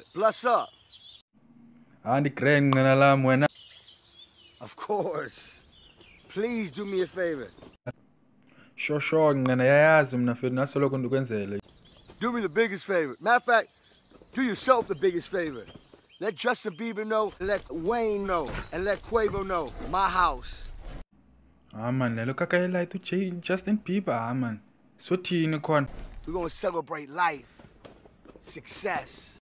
Bless up. Andi grand L.A.M wena. Of course. Please do me a favor. Sure ngena yayazi mina mfethu nasoloko ndikwenzele. Do me the biggest favor. Matter of fact, do yourself the biggest favor. Let Justin Bieber know, let Wayne know, and let Quavo know. My house. Man, lelo kakayela itu Justin Bieber man. So thini khona? We're gonna celebrate life, success.